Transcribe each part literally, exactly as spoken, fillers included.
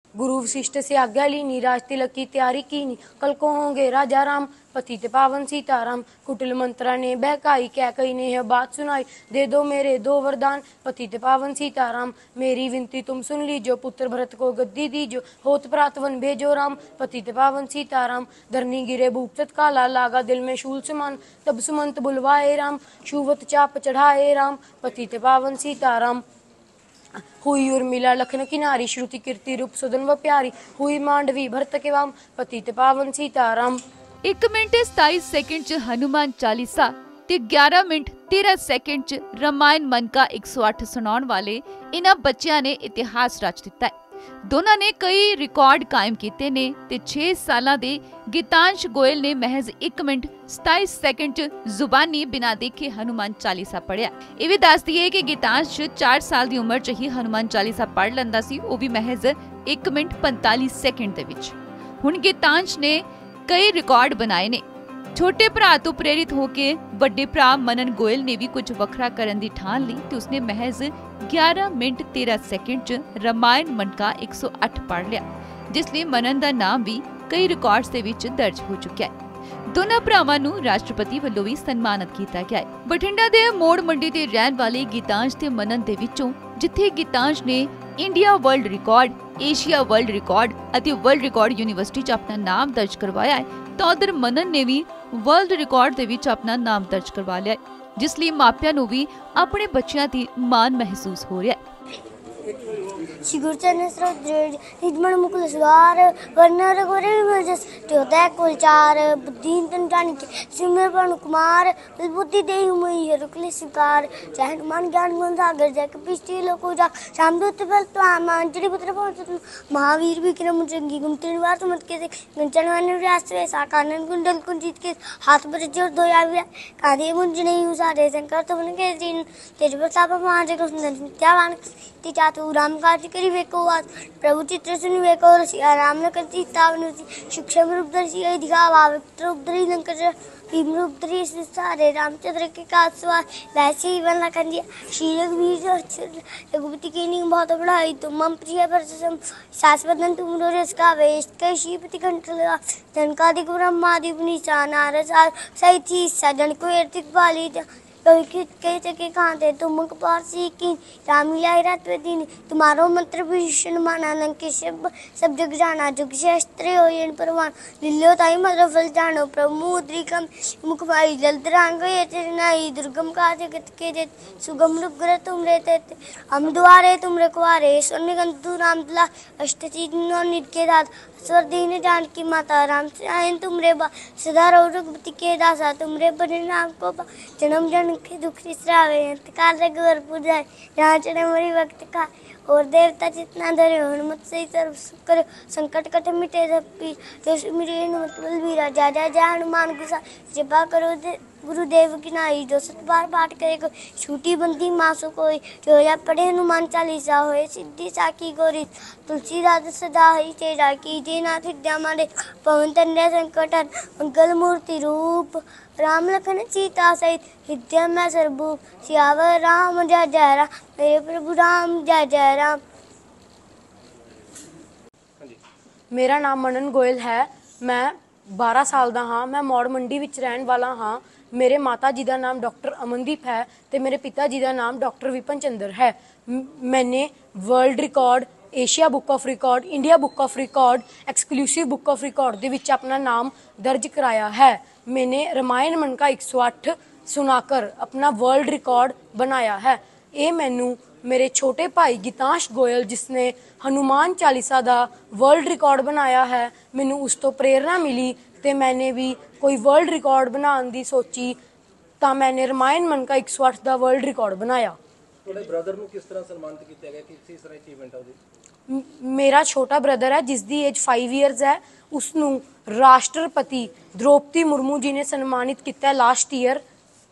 गुरु वशिष्ठ से आज्ञा लीनी, राज तिलक की तैयारी कीनी, कल को होंगे राजा राम, पतित पावन सीताराम। कुटिल मंत्रा ने बहकाई, कैकई ने यह बात सुनाई, दे दो मेरे दो वरदान, पतित पावन सीताराम। मेरी विनती तुम सुन लीजो, पुत्र भरत को गद्दी दीजो, होत प्रात वन भेजो राम, पतित पावन सीताराम। धरनी गिरे भूप तत्काला, लागा दिल में शूल समान, तब सुमंत बुलवाए राम, शूवत चाप चढ़ाए राम, पतित पावन सीताराम। हुई उर्मिला लखन किनारी, श्रुति कीर्ति रूप सुदन व प्यारी, हुई मांडवी भरत के वाम, पतित पावन सीताराम। एक मिनट सताई सेकंड च हनुमान चालीसा ते ग्यारह मिनट तेरह सेकंड च रामायण मन का एक सौ अठ सुनाउण वाले इन्हां बच्चियां ने इतिहास रच दिता है। दोनों ने कई रिकॉर्ड कायम किए ने ते छे सालां दे गीतांश गोयल ने महज एक मिनट सताई सेकंड च जुबानी बिना देखे हनुमान चालीसा पढ़िया। ये भी दस दिए कि गीतांश चार साल दी उम्र च ही हनुमान चालीसा पढ़ लैंदा सी, वो भी महज एक मिनट पैंताली सेकंड दे विच। हुण गीतांश ने कई रिकॉर्ड बनाए ने। छोटे भरा तो प्रेरित होके बड़े भरा मनन गोयल ने भी कुछ वखरा करन दी ठान ली ते उसने महज ग्यारह मिनट तेरह सेकंड च रामायण मन का एक सौ अठ पढ़ लिया, जिसलिए मनन दा नाम भी कई रिकॉर्ड्स दे विच दर्ज हो चुका है। दोनों भरावां नूं राष्ट्रपति वल्लों भी सन्मानित किया गया है। बठिंडा दे मोड़ मंडी ते रहन वाले गीतांश ते मनन दे विचों जिथे गीतांश ने India world record, Asia world record ਅਤੇ वर्ल्ड रिकॉर्ड यूनिवर्सिटी च अपना नाम दर्ज करवाया है, तो उधर मनन ने भी वर्ल्ड रिकॉर्ड दे विच अपना नाम दर्ज करवा लिया है, जिसलिए मापियां नूं भी अपने बच्चियां दी मान महसूस हो रहा है। निजमन मुकुल सुधार वर्णर गोरे विमर्जस त्योदय कुलचार बुद्धिन तंत्रानि के सिमर पवन कुमार बुद्धि देहि मुहि रुकले स्वीकार जय हनुमान ज्ञान गुण सागर जय कपीश लोको जा शामदूत बल त्वाम अंजलि पुत्र पवन महावीर विक्रम जंगी गुण तीन बार तुमत के गंचन वन व्यास वे साकानन कुंडल कुंजित के हाथ पर जोर धोया हुआ कांधे गुंज नहीं उसारे शंकर तो बन के दिन तेज प्रताप महाराज को सुंदर नित्यावान ती चातु राम काज करी वेको वास प्रभु चित्र सुनि वेको रसिया राम न करती तावनुति सूक्ष्म रूप दर्शी है दिखावा विक्टर रूप धरि लंकर भीम रूप धरि सारे रामचंद्र के कासवा वैसे ही बन लखन दिया श्री रघुवीर रघुपति की नींद बहुत बढ़ाई तुम मम प्रिय परसम शाश्वतन तुम रोरस का वेश कई श्रीपति कंठ लगा जनकादिक ब्रह्मादि पुनीसा नारद सहित ही सजन को अर्थिक बाली के कांते तुम पारसी की रामलीला रात दिन तुम्हारो मंत्र भीषण माना लंके सब सब जग जाना जुग शस्त्र हो यन परवान लिल्लो ताई मधुर फल जानो प्रभु मुद्रिकम मुख भाई जल्द रांग ये चरनाई दुर्गम का जगत के जे सुगम रूप ग्रह तुम रहते हम द्वारे तुम रखवारे सोने गंतु रामतला अष्ट चीज नित्य दात स्वर दीन जानकी माता राम से तुम रे बा सदा रो रघुपति के दासा तुम रे बने नाम को जन्म जन्म के दुख श्रावे अंतकाल रघुवर पूजाए जहाँ चढ़े मरी वक्त का और देवता जितना धरे हनुमत से सर्व करो संकट कट मिटे सब पीर जो मेरे हनुमत बलबीरा जा जा जा हनुमान गुस्सा जपा करो गुरुदेव की नाई जो सत बार पाठ करे छूटी बंदी मासो कोई जो या पढ़े हनुमान चालीसा होए सिद्धि साकी गोरी तुलसीदास सदा ही तेरा की जे नाथ विद्या मारे पवन तन्या संकटन मंगल मूर्ति रूप राम लखन सीता सहित विद्या में सर्वभूप सियावर राम जय जय राम मेरे प्रभु राम जय जय राम। मेरा नाम मनन गोयल है। मैं बारह साल का हाँ। मैं मौड़ मंडी विच रहन वाला हाँ। मेरे माता जी का नाम डॉक्टर अमनदीप है तो मेरे पिता जी का नाम डॉक्टर विपिन चंद्र है। मैंने world record, Asia book of record, India book of record, exclusive book of record दे विच अपना नाम दर्ज कराया है। मैंने रामायण मन का एक सौ अठ सुनाकर अपना वर्ल्ड रिकॉर्ड बनाया है। ये मैनू मेरे छोटे भाई गीतांश गोयल जिसने हनुमान चालीसा का वर्ल्ड रिकॉर्ड बनाया है, मैनू उस तो प्रेरणा मिली तो मैंने भी कोई वर्ल्ड रिकॉर्ड बनाने की सोची तो मैंने रामायण मन का एक सौ अठ का वर्ल्ड रिकॉर्ड बनाया। ब्रदर नू किस तरह सन्मानित किया गया, किस तरह अचीवमेंट है ਉਹਦੀ? मेरा छोटा ब्रदर है जिसकी एज फाइव ईयर्स है, उसनू राष्ट्रपति द्रौपदी मुर्मू जी ने सन्मानित किया लास्ट ईयर।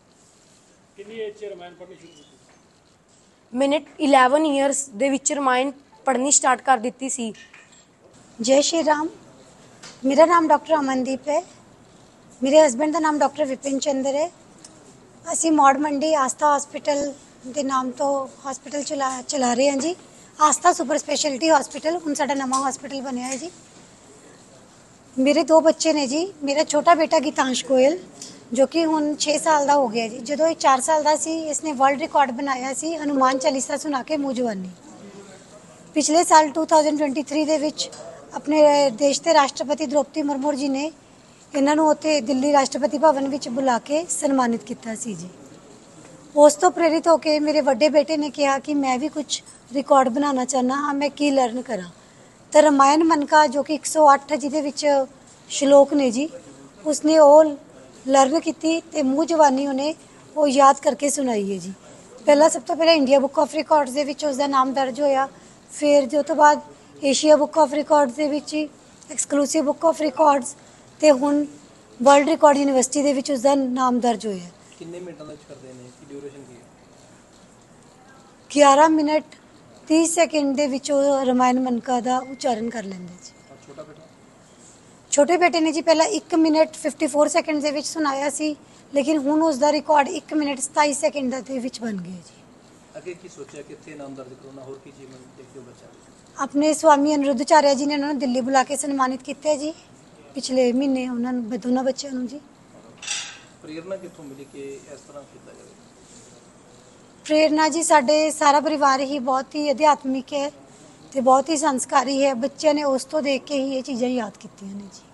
मैंने इलेवन ईयर्स दे विच रामायण पढ़नी स्टार्ट कर दी सी। जय श्री राम। मेरा नाम डॉक्टर अमनदीप है। मेरे हस्बैंड का नाम डॉक्टर विपिन चंद्र है। असी मौड़ मंडी आस्था हॉस्पिटल के नाम तो हॉस्पिटल चला चला रहे हैं जी। ਆਸਥਾ ਸੁਪਰ ਸਪੈਸ਼ਲਿਟੀ ਹਸਪੀਟਲ, ਹੁਣ ਸਾਡਾ ਨਵਾਂ ਹਸਪੀਟਲ ਬਣਿਆ ਹੈ ਜੀ। ਮੇਰੇ ਦੋ ਬੱਚੇ ਨੇ ਜੀ। ਮੇਰਾ ਛੋਟਾ ਬੇਟਾ ਗੀਤਾਂਸ਼ ਗੋਇਲ ਜੋ ਕਿ ਹੁਣ ਛੇ ਸਾਲ ਦਾ ਹੋ ਗਿਆ ਜੀ। ਜਦੋਂ ਇਹ ਚਾਰ ਸਾਲ ਦਾ ਸੀ ਇਸਨੇ ਵਰਲਡ ਰਿਕਾਰਡ ਬਣਾਇਆ ਸੀ ਹਨੂਮਾਨ ਚਾਲੀਸਾ ਸੁਣਾ ਕੇ ਮੂੰਹ ਜਵਾਨੀ। ਪਿਛਲੇ ਸਾਲ ਦੋ ਹਜ਼ਾਰ तेईस ਦੇ ਵਿੱਚ ਆਪਣੇ ਦੇਸ਼ ਦੇ ਰਾਸ਼ਟਰਪਤੀ ਦ੍ਰੋਪਦੀ ਮੁਰਮੂ ਜੀ ਨੇ ਇਹਨਾਂ ਨੂੰ ਉੱਥੇ ਦਿੱਲੀ ਰਾਸ਼ਟਰਪਤੀ ਭਵਨ ਵਿੱਚ ਬੁਲਾ ਕੇ ਸਨਮਾਨਿਤ ਕੀਤਾ ਸੀ ਜੀ। ਉਸ ਤੋਂ ਪ੍ਰੇਰਿਤ ਹੋ ਕੇ ਮੇਰੇ ਵੱਡੇ ਬੇਟੇ ਨੇ ਕਿਹਾ ਕਿ ਮੈਂ ਵੀ ਕੁਝ ਰਿਕਾਰਡ ਬਣਾਉਣਾ ਚਾਹੁੰਦਾ ਹਾਂ, ਮੈਂ ਕੀ ਲਰਨ ਕਰਾਂ। ਤਾਂ ਰਮਾਇਣ ਮਨਕਾ ਜੋ ਕਿ ਇੱਕ ਸੌ ਅੱਠ ਜਿਹਦੇ ਵਿੱਚ ਸ਼ਲੋਕ ਨੇ ਜੀ, ਉਸਨੇ ਉਹ ਲਰਨ ਕੀਤੀ ਤੇ ਮੂੰਹ ਜਵਾਨੀ ਉਹਨੇ ਉਹ ਯਾਦ ਕਰਕੇ ਸੁਣਾਈ ਹੈ ਜੀ। ਪਹਿਲਾਂ ਸਭ ਤੋਂ ਪਹਿਲਾਂ ਇੰਡੀਆ ਬੁੱਕ ਆਫ ਰਿਕਾਰਡਸ ਦੇ ਵਿੱਚ ਉਸਦਾ ਨਾਮ ਦਰਜ ਹੋਇਆ, ਫਿਰ ਜੋ ਤੋਂ ਬਾਅਦ ਏਸ਼ੀਆ ਬੁੱਕ ਆਫ ਰਿਕਾਰਡਸ ਦੇ ਵਿੱਚ ਐਕਸਕਲੂਸਿਵ ਬੁੱਕ ਆਫ ਰਿਕਾਰਡਸ ਤੇ ਹੁਣ ਵਰਲਡ ਰਿਕਾਰਡ ਯੂਨੀਵਰਸਿਟੀ ਦੇ ਵਿੱਚ ਉਸਦਾ ਨਾਮ ਦਰਜ ਹੋਇਆ। ਕਿੰਨੇ ਮਿੰਟਾਂ ਦਾ ਕਰਦੇ ਨੇ, ਕੀ ਡਿਊਰੇਸ਼ਨ ਕੀ ਹੈ? ਗਿਆਰਾਂ ਮਿੰਟ तीस ਸੈਕਿੰਡ ਦੇ ਵਿੱਚ ਉਹ ਰਮਾਇਣ ਮਨਕਾ ਦਾ ਉਚਾਰਨ ਕਰ ਲੈਂਦੇ ਜੀ। ਔਰ ਛੋਟਾ ਬੇਟਾ? ਛੋਟੇ ਬੇਟੇ ਨੇ ਜੀ ਪਹਿਲਾਂ ਇੱਕ ਮਿੰਟ ਚੌवन ਸੈਕਿੰਡ ਦੇ ਵਿੱਚ ਸੁਣਾਇਆ ਸੀ, ਲੇਕਿਨ ਹੁਣ ਉਸ ਦਾ ਰਿਕਾਰਡ ਇੱਕ ਮਿੰਟ सताईस ਸੈਕਿੰਡ ਦੇ ਵਿੱਚ ਬਣ ਗਿਆ ਜੀ। ਅੱਗੇ ਕੀ ਸੋਚਿਆ, ਕਿੱਥੇ ਨਾਮ ਦਰਜ ਕਰਨਾ, ਹੋਰ ਕੀ ਅਚੀਵਮੈਂਟ ਦੇਖਦੇ ਹੋ ਬੱਚਾ? ਆਪਣੇ ਸਵਾਮੀ ਅਨਿਰੁੱਧਾਚਾਰਿਆ ਜੀ ਨੇ ਉਹਨਾਂ ਨੂੰ ਦਿੱਲੀ ਬੁਲਾ ਕੇ ਸਨਮਾਨਿਤ ਕੀਤਾ ਜੀ ਪਿਛਲੇ ਮਹੀਨੇ, ਉਹਨਾਂ ਨੂੰ ਦੋਨਾਂ ਬੱਚਿਆਂ ਨੂੰ ਜੀ। ਪ੍ਰੇਰਨਾ ਕਿੱਥੋਂ ਮਿਲੀ ਕਿ ਇਸ ਤਰ੍ਹਾਂ ਕੀਤਾ ਜਾਵੇ? ਪ੍ਰੇਰਨਾ ਜੀ ਸਾਡੇ ਸਾਰਾ ਪਰਿਵਾਰ ਹੀ ਬਹੁਤ ਹੀ ਅਧਿਆਤਮਿਕ ਹੈ ਤੇ ਬਹੁਤ ਹੀ ਸੰਸਕਾਰੀ ਹੈ। ਬੱਚਿਆਂ ਨੇ ਉਸ ਤੋਂ ਦੇਖ ਕੇ ਹੀ ਇਹ ਚੀਜ਼ਾਂ ਯਾਦ ਕੀਤੀਆਂ ਨੇ ਜੀ।